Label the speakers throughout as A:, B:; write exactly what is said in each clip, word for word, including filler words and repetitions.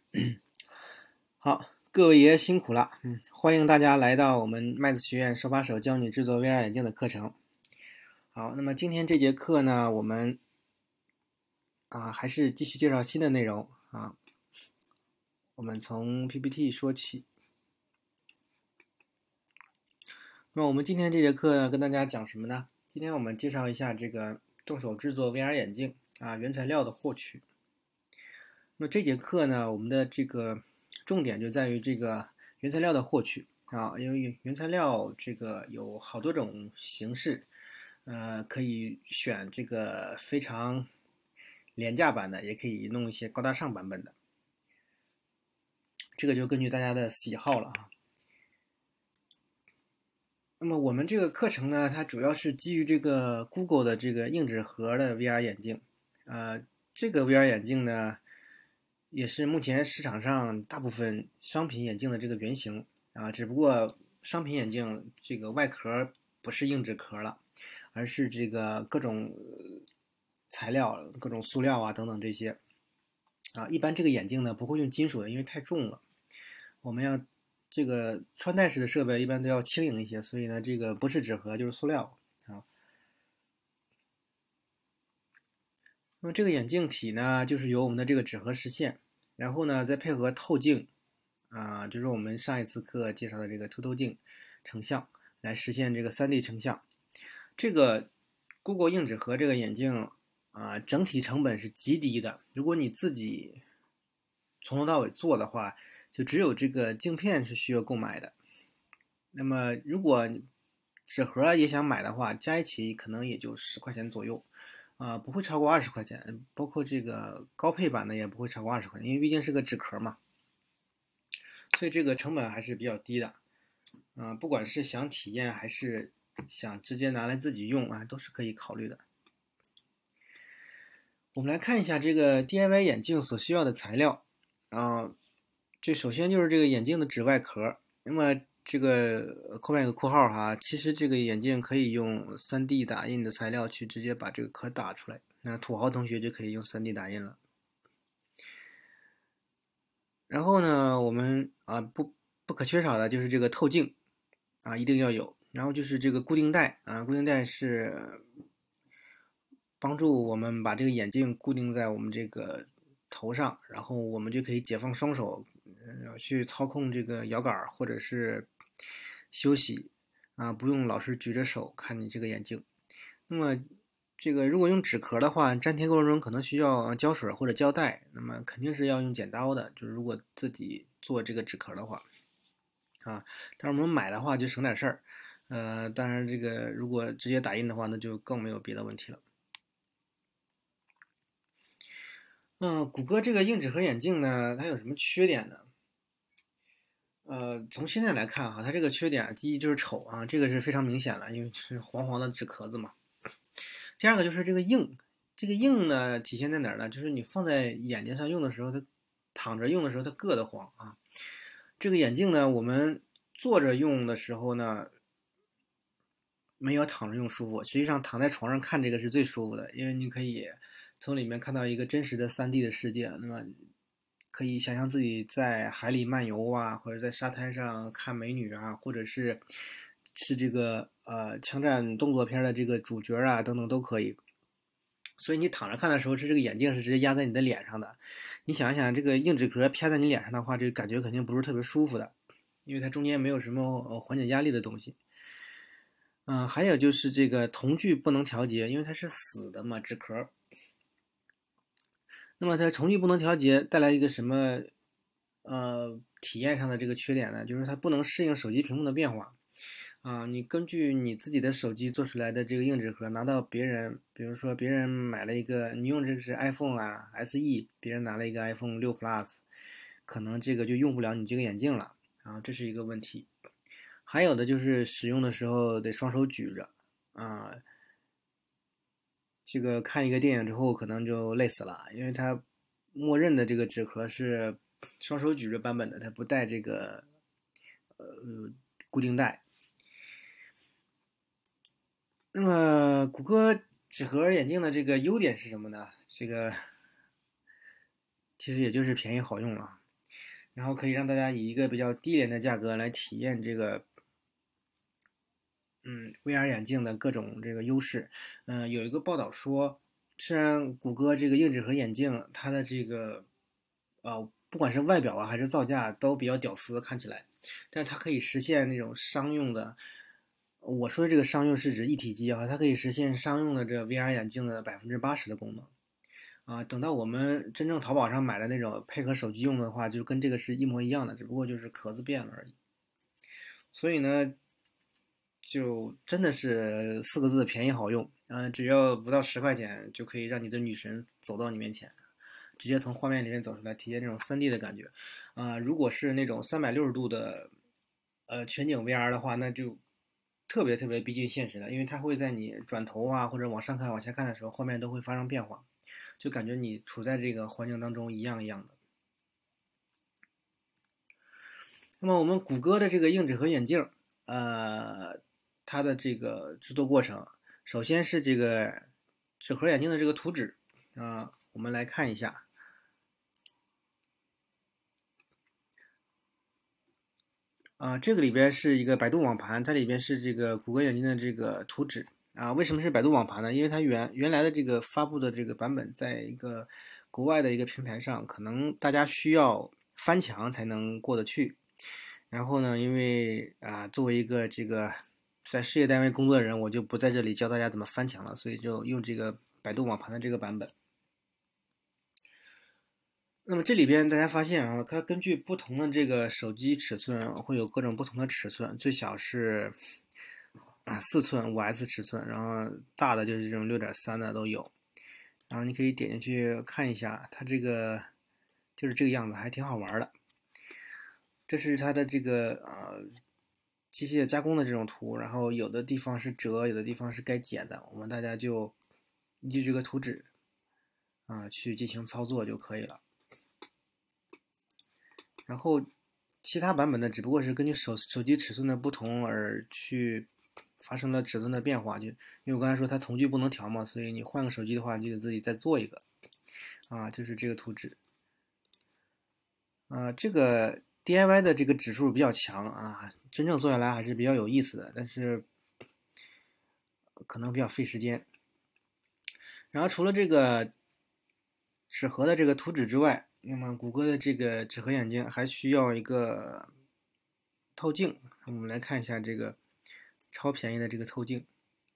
A: 好，各位爷辛苦了，嗯，欢迎大家来到我们麦子学院手把手教你制作 V R 眼镜的课程。好，那么今天这节课呢，我们啊还是继续介绍新的内容啊，我们从 P P T 说起。那么我们今天这节课呢，跟大家讲什么呢？今天我们介绍一下这个动手制作 V R 眼镜啊，原材料的获取。那么这节课呢，我们的这个重点就在于这个原材料的获取啊，因为原材料这个有好多种形式，呃，可以选这个非常廉价版的，也可以弄一些高大上版本的，这个就根据大家的喜好了啊。那么我们这个课程呢，它主要是基于这个 Google 的这个硬纸盒的 V R 眼镜，呃，这个 V R 眼镜呢，也是目前市场上大部分商品眼镜的这个原型啊，只不过商品眼镜这个外壳不是硬纸壳了，而是这个各种材料、各种塑料啊等等这些啊。一般这个眼镜呢不会用金属的，因为太重了，我们要这个穿戴式的设备一般都要轻盈一些，所以呢，这个不是纸盒就是塑料啊。那么这个眼镜体呢，就是由我们的这个纸盒实现，然后呢再配合透镜啊，就是我们上一次课介绍的这个凸透镜成像，来实现这个 三 D 成像。这个 Google 硬纸盒这个眼镜啊，整体成本是极低的，如果你自己从头到尾做的话，就只有这个镜片是需要购买的。那么如果纸盒也想买的话，加一起可能也就十块钱左右，啊、呃，不会超过二十块钱。包括这个高配版的也不会超过二十块钱，因为毕竟是个纸壳嘛，所以这个成本还是比较低的。啊、呃，不管是想体验还是想直接拿来自己用啊，都是可以考虑的。我们来看一下这个 D I Y 眼镜所需要的材料啊，这首先就是这个眼镜的纸外壳。那么这个后面有个括号哈，其实这个眼镜可以用 三 D 打印的材料去直接把这个壳打出来，那土豪同学就可以用 三 D 打印了。然后呢，我们啊不不可缺少的就是这个透镜啊，一定要有。然后就是这个固定带啊，固定带是帮助我们把这个眼镜固定在我们这个头上，然后我们就可以解放双手，呃，去操控这个摇杆或者是休息啊，不用老是举着手看你这个眼镜。那么这个如果用纸壳的话，粘贴过程中可能需要胶水或者胶带，那么肯定是要用剪刀的。就是如果自己做这个纸壳的话，啊，但是我们买的话就省点事儿。呃，当然这个如果直接打印的话，那就更没有别的问题了。嗯，谷歌这个硬纸盒眼镜呢，它有什么缺点呢？呃，从现在来看哈，它这个缺点，第一就是丑啊，这个是非常明显了，因为是黄黄的纸壳子嘛。第二个就是这个硬，这个硬呢体现在哪儿呢？就是你放在眼睛上用的时候，它躺着用的时候它硌得慌啊。这个眼镜呢，我们坐着用的时候呢，没有躺着用舒服。实际上躺在床上看这个是最舒服的，因为你可以从里面看到一个真实的 三 D 的世界。那么可以想象自己在海里漫游啊，或者在沙滩上看美女啊，或者是是这个呃枪战动作片的这个主角啊等等都可以。所以你躺着看的时候，是这个眼镜是直接压在你的脸上的。你想一想，这个硬纸壳啪在你脸上的话，这个感觉肯定不是特别舒服的，因为它中间没有什么呃缓解压力的东西。嗯，还有就是这个瞳距不能调节，因为它是死的嘛，纸壳。那么它瞳距不能调节，带来一个什么呃体验上的这个缺点呢？就是它不能适应手机屏幕的变化啊。你根据你自己的手机做出来的这个硬纸盒，拿到别人，比如说别人买了一个，你用这是 iPhone 啊 S E，别人拿了一个 iPhone 六 Plus，可能这个就用不了你这个眼镜了啊，这是一个问题。还有的就是使用的时候得双手举着啊，这个看一个电影之后可能就累死了，因为它默认的这个纸壳是双手举着版本的，它不带这个呃固定带。那么谷歌纸盒眼镜的这个优点是什么呢？这个其实也就是便宜好用了。 然后可以让大家以一个比较低廉的价格来体验这个嗯 V R 眼镜的各种这个优势。嗯、呃，有一个报道说，虽然谷歌这个硬纸盒眼镜它的这个呃不管是外表啊还是造价都比较屌丝，看起来，但是它可以实现那种商用的。我说的这个商用是指一体机啊，它可以实现商用的这 V R 眼镜的百分之八十的功能。啊，等到我们真正淘宝上买的那种配合手机用的话，就跟这个是一模一样的，只不过就是壳子变了而已。所以呢，就真的是四个字：便宜好用。嗯、呃，只要不到十块钱，就可以让你的女神走到你面前，直接从画面里面走出来，体验那种 三 D 的感觉。啊、呃，如果是那种三百六十度的呃全景 V R 的话，那就特别特别逼近现实了，因为它会在你转头啊或者往上看、往下看的时候，画面都会发生变化。就感觉你处在这个环境当中一样一样的。那么我们谷歌的这个硬纸盒眼镜，呃，它的这个制作过程，首先是这个纸盒眼镜的这个图纸啊、呃，我们来看一下啊、呃，这个里边是一个百度网盘，它里边是这个谷歌眼镜的这个图纸啊。为什么是百度网盘呢？因为它原原来的这个发布的这个版本，在一个国外的一个平台上，可能大家需要翻墙才能过得去。然后呢，因为啊、呃，作为一个这个在事业单位工作的人，我就不在这里教大家怎么翻墙了，所以就用这个百度网盘的这个版本。那么这里边大家发现啊，它根据不同的这个手机尺寸会有各种不同的尺寸，最小是啊四寸五 S 尺寸，然后大的就是这种六点三的都有。然后你可以点进去看一下，它这个就是这个样子，还挺好玩的。这是它的这个呃机械加工的这种图，然后有的地方是折，有的地方是该剪的，我们大家就依据这个图纸啊、呃、去进行操作就可以了。然后其他版本呢，只不过是根据手手机尺寸的不同而去发生了尺寸的变化，就因为我刚才说它瞳距不能调嘛，所以你换个手机的话，就得自己再做一个啊，就是这个图纸啊，这个 D I Y 的这个指数比较强啊，真正做下来还是比较有意思的，但是可能比较费时间。然后除了这个纸盒的这个图纸之外，那么谷歌的这个纸盒眼镜还需要一个透镜。我们来看一下这个超便宜的这个透镜。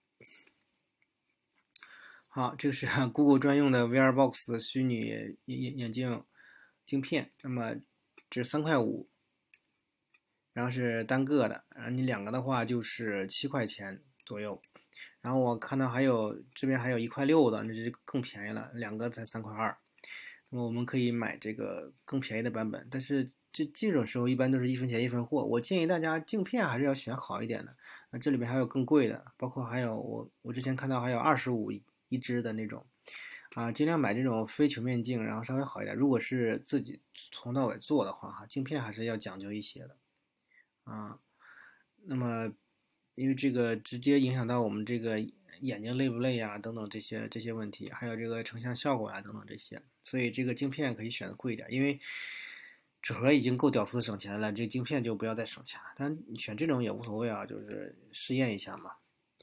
A: 好，这个是 Google 专用的 V R Box 虚拟眼眼镜镜片，那么这三块五，然后是单个的，然后你两个的话就是七块钱左右。然后我看到还有这边还有一块六的，那就更便宜了，两个才三块二。那么我们可以买这个更便宜的版本，但是这这种时候一般都是一分钱一分货。我建议大家镜片还是要选好一点的。那这里面还有更贵的，包括还有我我之前看到还有二十五一支的那种，啊，尽量买这种非球面镜，然后稍微好一点。如果是自己从到尾做的话，哈，镜片还是要讲究一些的，啊，那么因为这个直接影响到我们这个眼睛累不累呀，等等这些这些问题，还有这个成像效果啊等等这些，所以这个镜片可以选的贵一点，因为纸盒已经够屌丝省钱了，这镜片就不要再省钱了。但你选这种也无所谓啊，就是试验一下嘛。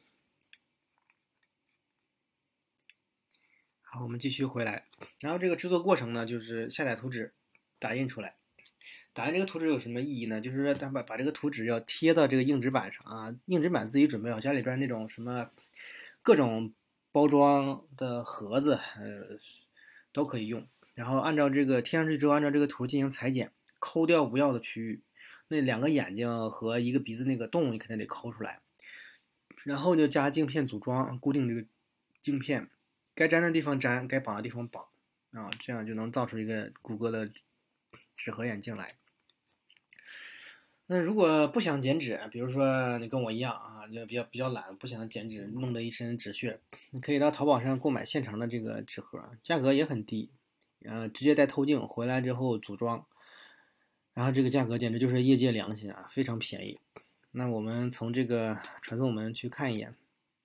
A: 好，我们继续回来，然后这个制作过程呢，就是下载图纸，打印出来。打印这个图纸有什么意义呢？就是说，他把把这个图纸要贴到这个硬纸板上啊，硬纸板自己准备好，家里边那种什么各种包装的盒子，呃，都可以用。然后按照这个贴上去之后，按照这个图进行裁剪，抠掉不要的区域。那两个眼睛和一个鼻子那个洞，你肯定得抠出来。然后就加镜片组装，固定这个镜片，该粘的地方粘，该绑的地方绑啊，这样就能造出一个谷歌的纸盒眼镜来。那如果不想剪纸，比如说你跟我一样啊，就比较比较懒，不想剪纸，弄得一身纸屑，你可以到淘宝上购买现成的这个纸盒，价格也很低，然后直接带透镜，回来之后组装，然后这个价格简直就是业界良心啊，非常便宜。那我们从这个传送门去看一眼，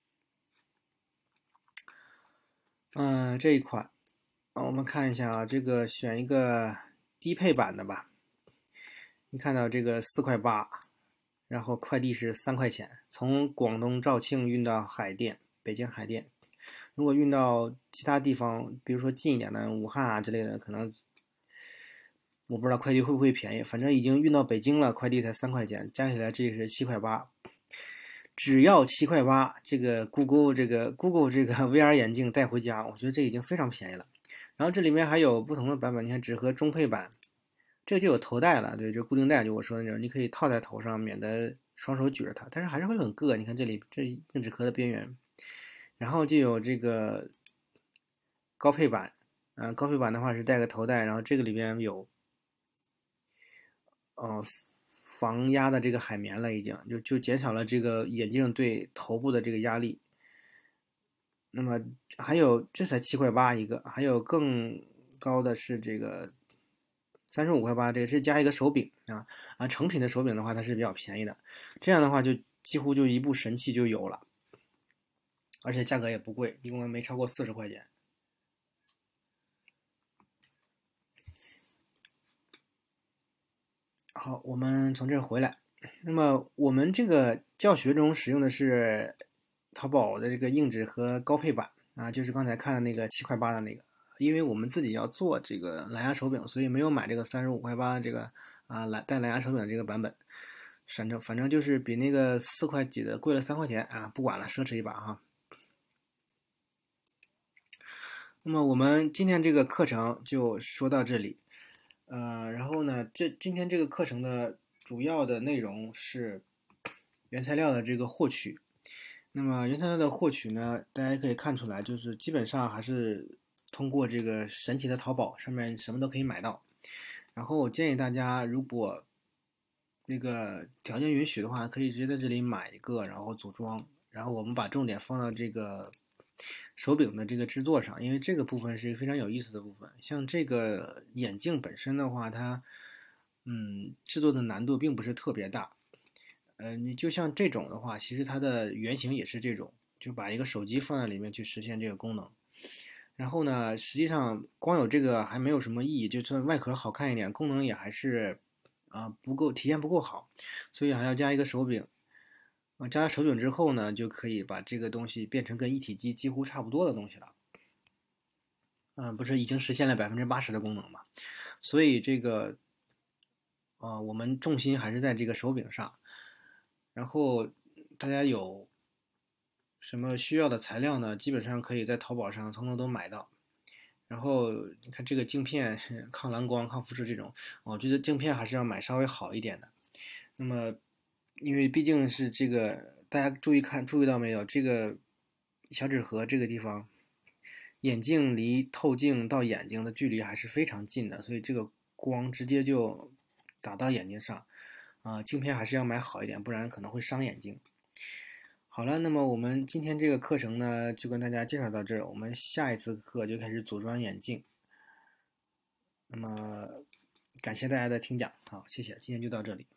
A: 嗯、呃，这一款，我们看一下啊，这个选一个低配版的吧。 你看到这个四块八，然后快递是三块钱，从广东肇庆运到海淀，北京海淀。如果运到其他地方，比如说近一点的武汉啊之类的，可能我不知道快递会不会便宜，反正已经运到北京了，快递才三块钱，加起来这是七块八。只要七块八，这个 Google 这个 Google 这个 V R 眼镜带回家，我觉得这已经非常便宜了。然后这里面还有不同的版本，你看纸盒中配版，这个就有头带了，对，就固定带，就我说的那种，你可以套在头上，免得双手举着它，但是还是会很硌。你看这里这硬纸壳的边缘，然后就有这个高配版，嗯、呃，高配版的话是带个头带，然后这个里边有，呃，防压的这个海绵了，已经就就减少了这个眼镜对头部的这个压力。那么还有这才七块八一个，还有更高的是这个三十五块八，这个是加一个手柄啊啊，成品的手柄的话它是比较便宜的，这样的话就几乎就一部神器就有了，而且价格也不贵，一共没超过四十块钱。好，我们从这儿回来。那么我们这个教学中使用的是淘宝的这个硬纸和高配版啊，就是刚才看的那个七块八的那个。因为我们自己要做这个蓝牙手柄，所以没有买这个三十五块八这个啊蓝带蓝牙手柄的这个版本。反正反正就是比那个四块几的贵了三块钱啊，不管了，奢侈一把哈。那么我们今天这个课程就说到这里。呃，然后呢，这今天这个课程的主要的内容是原材料的这个获取。那么原材料的获取呢，大家可以看出来，就是基本上还是通过这个神奇的淘宝上面什么都可以买到。然后我建议大家，如果那个条件允许的话，可以直接在这里买一个，然后组装。然后我们把重点放到这个手柄的这个制作上，因为这个部分是一个非常有意思的部分。像这个眼镜本身的话，它嗯制作的难度并不是特别大。呃，你就像这种的话，其实它的原型也是这种，就把一个手机放在里面去实现这个功能。然后呢，实际上光有这个还没有什么意义，就算外壳好看一点，功能也还是啊、呃、不够，体验不够好，所以还要加一个手柄。啊，加了手柄之后呢，就可以把这个东西变成跟一体机几乎差不多的东西了。嗯、呃，不是已经实现了百分之八十的功能嘛？所以这个，呃，我们重心还是在这个手柄上。然后大家有什么需要的材料呢？基本上可以在淘宝上通通都买到。然后你看这个镜片是抗蓝光、抗辐射这种，我觉得镜片还是要买稍微好一点的。那么，因为毕竟是这个，大家注意看，注意到没有？这个小纸盒这个地方，眼镜离透镜到眼睛的距离还是非常近的，所以这个光直接就打到眼睛上。啊、呃，镜片还是要买好一点，不然可能会伤眼睛。好了，那么我们今天这个课程呢，就跟大家介绍到这儿。我们下一次课就开始组装眼镜。那么，感谢大家的听讲，好，谢谢，今天就到这里。